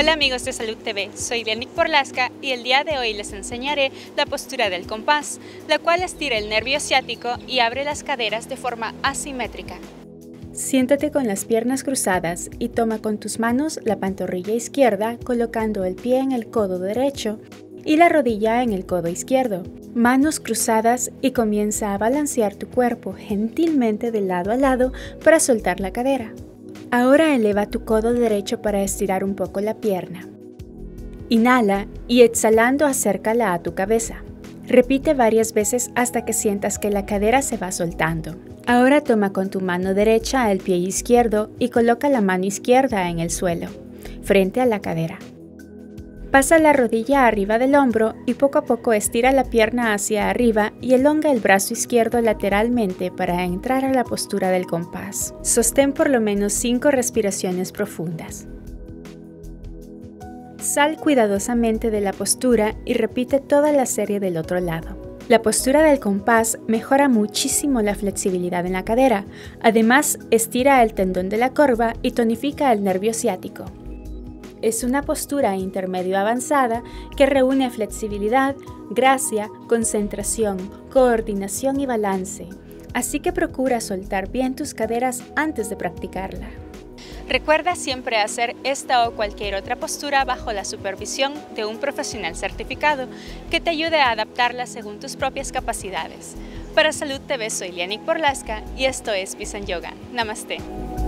Hola amigos de Salud TV, soy Lianic Porlasca y el día de hoy les enseñaré la postura del compás, la cual estira el nervio ciático y abre las caderas de forma asimétrica. Siéntate con las piernas cruzadas y toma con tus manos la pantorrilla izquierda colocando el pie en el codo derecho y la rodilla en el codo izquierdo. Manos cruzadas y comienza a balancear tu cuerpo gentilmente de lado a lado para soltar la cadera. Ahora eleva tu codo derecho para estirar un poco la pierna. Inhala y exhalando acércala a tu cabeza. Repite varias veces hasta que sientas que la cadera se va soltando. Ahora toma con tu mano derecha el pie izquierdo y coloca la mano izquierda en el suelo, frente a la cadera. Pasa la rodilla arriba del hombro y poco a poco estira la pierna hacia arriba y elonga el brazo izquierdo lateralmente para entrar a la postura del compás. Sostén por lo menos 5 respiraciones profundas. Sal cuidadosamente de la postura y repite toda la serie del otro lado. La postura del compás mejora muchísimo la flexibilidad en la cadera. Además, estira el tendón de la corva y tonifica el nervio ciático. Es una postura intermedio avanzada que reúne flexibilidad, gracia, concentración, coordinación y balance. Así que procura soltar bien tus caderas antes de practicarla. Recuerda siempre hacer esta o cualquier otra postura bajo la supervisión de un profesional certificado que te ayude a adaptarla según tus propias capacidades. Para Salud TV soy Lianic Porlasca y esto es Peace and Yoga. Namaste.